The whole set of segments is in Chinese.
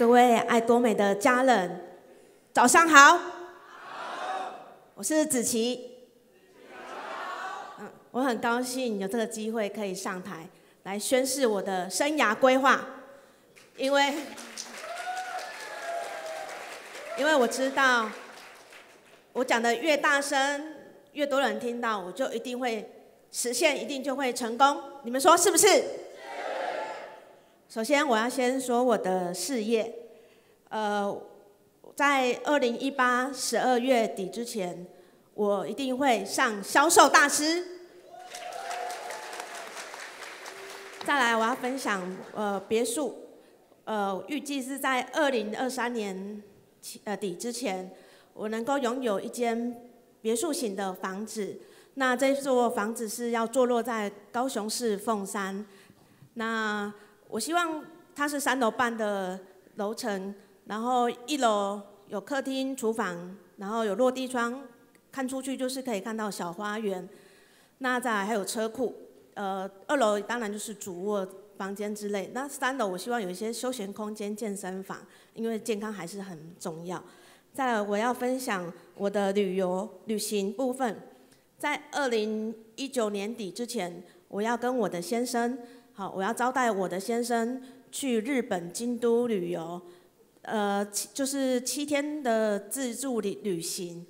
各位爱多美的家人，早上好。我是子琪。我很高兴有这个机会可以上台来宣示我的生涯规划，因为我知道，我讲的越大声，越多人听到，我就一定会实现，一定就会成功。你们说是不是？是。首先，我要先说我的事业。在2018 12月底之前，我一定会上销售大师。再来，我要分享别墅，预计是在2023年底之前，我能够拥有一间别墅型的房子。那这座房子是要坐落在高雄市凤山。那我希望它是3楼半的楼层，然后1楼有客厅、厨房，然后有落地窗，看出去就是可以看到小花园。那再来还有车库。2楼当然就是主卧房间之类，那3楼我希望有一些休闲空间、健身房，因为健康还是很重要。再来，我要分享我的旅行部分，在2019年底之前，我要跟我的先生，我要招待我的先生去日本京都旅游，就是7天的自助旅行。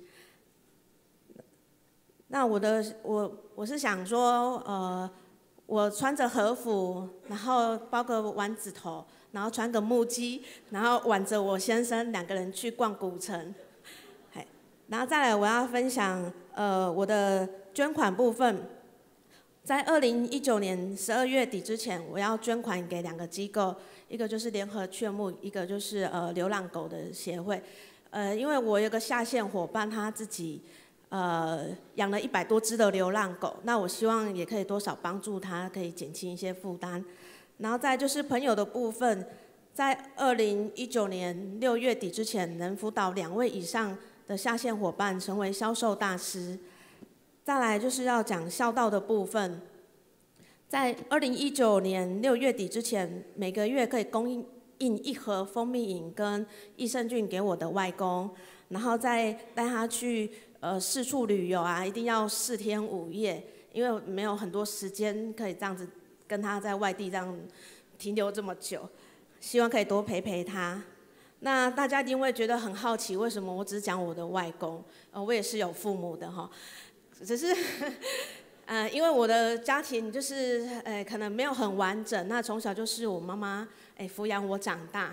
那我是想说，我穿着和服，然后包个丸子头，然后穿个木屐，然后挽着我先生2个人去逛古城。然后再来，我要分享我的捐款部分。在2019年12月底之前，我要捐款给2个机构，一个就是联合雀木，一个就是流浪狗的协会。因为我有个下线伙伴，他自己养了100多只的流浪狗，那我希望也可以多少帮助他，可以减轻一些负担。然后再来就是朋友的部分，在2019年6月底之前，能辅导2位以上的下线伙伴成为销售大师。再来就是要讲孝道的部分，在2019年6月底之前，每个月可以供应1盒蜂蜜饮跟益生菌给我的外公，然后再带他去四处旅游啊，一定要4天5夜，因为没有很多时间可以这样子跟他在外地这样停留这么久，希望可以多陪陪他。那大家一定会觉得很好奇，为什么我只讲我的外公？我也是有父母的哈，只是因为我的家庭就是可能没有很完整，那从小就是我妈妈抚养我长大。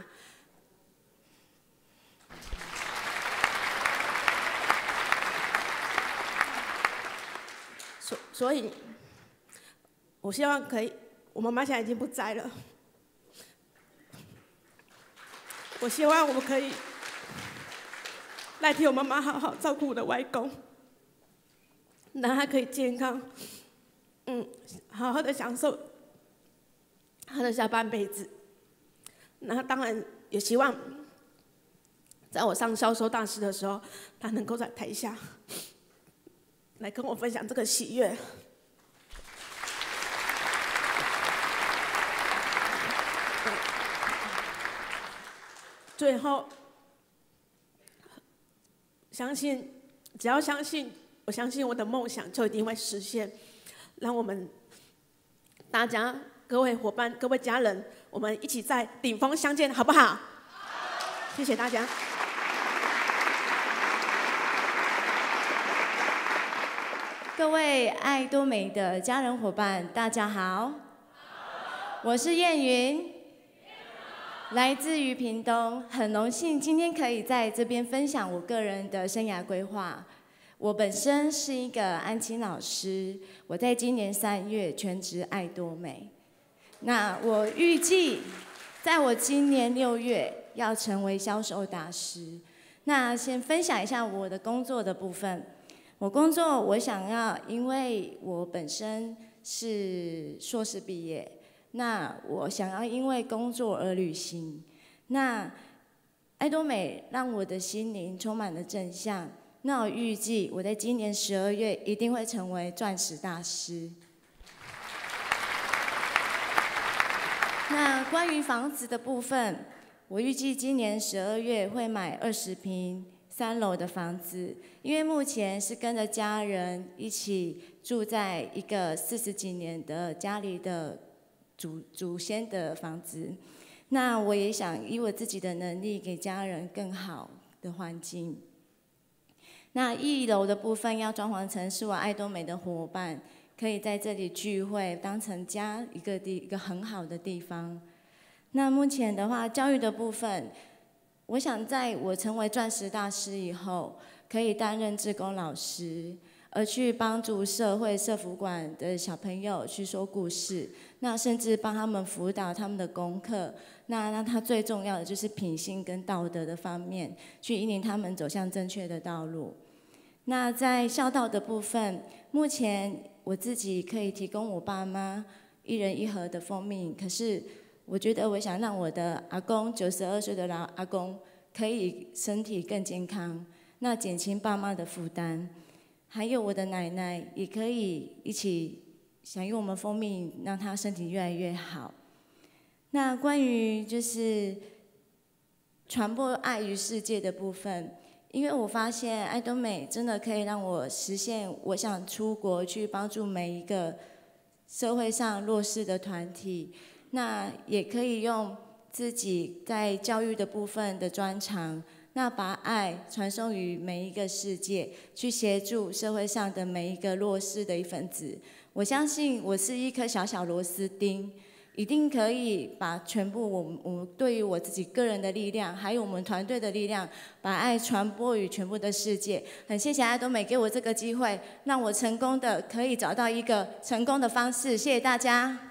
所以，我希望可以，我妈妈现在已经不在了。我希望我可以代替我妈妈好好照顾我的外公，让他可以健康，好好的享受他的下半辈子。那当然也希望，在我上销售大师的时候，他能够在台下来跟我分享这个喜悦。最后，只要相信，我相信我的梦想就一定会实现。让我们大家、各位伙伴、各位家人，我们一起在顶峰相见，好不好？谢谢大家。 各位爱多美的家人伙伴，大家好，我是燕云。来自于屏东，很荣幸今天可以在这边分享我个人的生涯规划。我本身是一个安亲老师，我在今年3月全职爱多美。那我预计，在我今年6月要成为销售大师。那先分享一下我的工作的部分。我想要，因为我本身是硕士毕业。那我想要因为工作而旅行，那爱多美让我的心灵充满了正向。那我预计我在今年12月一定会成为钻石大师。那关于房子的部分， 我预计今年12月会买20平3楼的房子，因为目前是跟着家人一起住在一个40几年的家里的祖先的房子。那我也想以我自己的能力给家人更好的环境。那1楼的部分要装潢成是我爱多美的伙伴可以在这里聚会，当成家一个很好的地方。那目前的话，教育的部分，我想在我成为钻石大师以后，可以担任志工老师，而去帮助社福馆的小朋友去说故事，那甚至帮他们辅导他们的功课。那他最重要的就是品性跟道德的方面，去引领他们走向正确的道路。那在孝道的部分，目前我自己可以提供我爸妈1人1盒的蜂蜜，可是我觉得我想让我的阿公92岁的老阿公可以身体更健康，那减轻爸妈的负担，还有我的奶奶也可以一起享用我们蜂蜜，让她身体越来越好。那关于就是传播爱于世界的部分，因为我发现爱多美真的可以让我实现我想出国去帮助每一个社会上弱势的团体。那也可以用自己在教育的部分的专长，那把爱传送于每一个世界，去协助社会上的每一个弱势的一份子。我相信我是一颗小小螺丝钉，一定可以把全部我对于我自己个人的力量，还有我们团队的力量，把爱传播于全部的世界。很谢谢爱多美给我这个机会，让我成功的可以找到一个成功的方式。谢谢大家。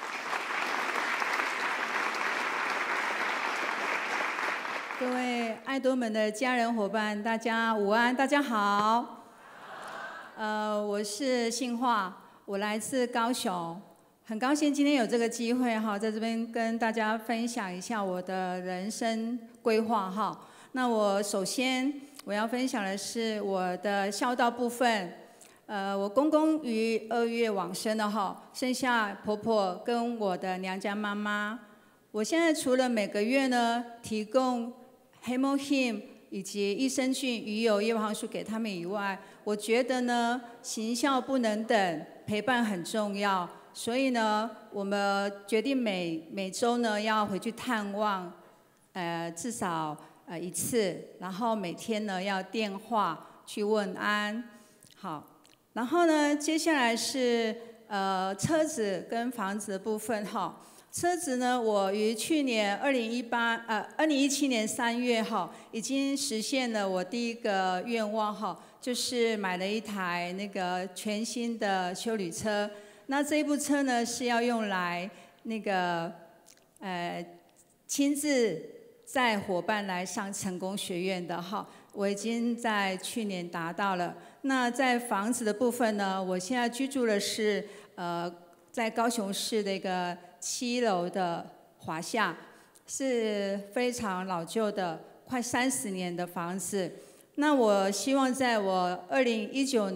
各位爱多美的家人伙伴，大家午安，大家好。我是信化，我来自高雄，很高兴今天有这个机会哈，在这边跟大家分享一下我的人生规划哈。那我首先我要分享的是我的孝道部分。我公公于2月往生了哈，剩下婆婆跟我的娘家妈妈。我现在除了每个月呢提供黑猫 him 以及益生菌、鱼油、叶黄素给他们以外，我觉得呢，行孝不能等，陪伴很重要。所以呢，我们决定每周呢要回去探望，至少1次，然后每天呢要电话去问安。好，然后呢，接下来是车子跟房子的部分哈。车子呢，我于去年2017年3月哈，已经实现了我第一个愿望哈，就是买了一台那个全新的休旅车。那这一部车呢是要用来那个亲自载伙伴来上成功学院的哈，我已经在去年达到了。那在房子的部分呢，我现在居住的是在高雄市的一个7楼的华夏，是非常老旧的，快30年的房子。那我希望在我2020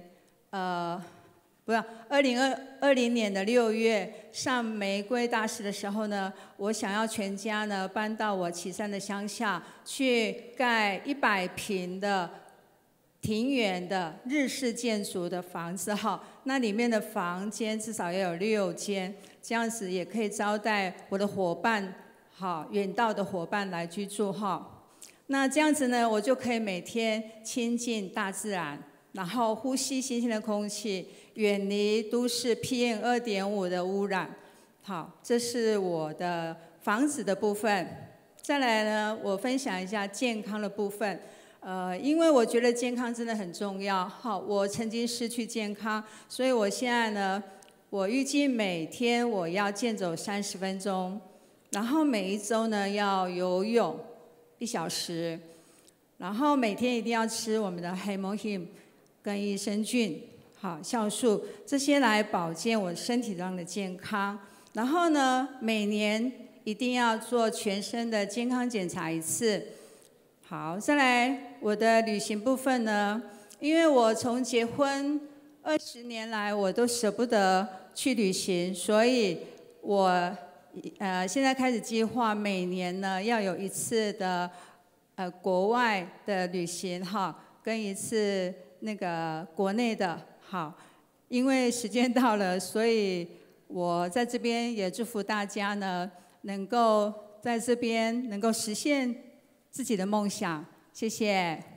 年的6月上玫瑰大使的时候呢，我想要全家呢搬到我旗山的乡下，去盖100平的庭园的日式建筑的房子哈，那里面的房间至少要有6间，这样子也可以招待我的伙伴，好，远道的伙伴来居住哈。那这样子呢，我就可以每天亲近大自然，然后呼吸新鲜的空气，远离都市 PM2.5 的污染。好，这是我的房子的部分。再来呢，我分享一下健康的部分。因为我觉得健康真的很重要。好，我曾经失去健康，所以我现在呢，我预计每天我要健走30分钟，然后每一周呢要游泳1小时，然后每天一定要吃我们的黑猫 him 跟益生菌，好，酵素这些来保健我身体上的健康。然后呢，每年一定要做全身的健康检查1次。好，再来我的旅行部分呢，因为我从结婚20年来我都舍不得去旅行，所以我现在开始计划每年呢要有1次的国外的旅行哈，跟1次那个国内的。好，因为时间到了，所以我在这边也祝福大家呢，能够在这边能够实现自己的梦想。谢谢。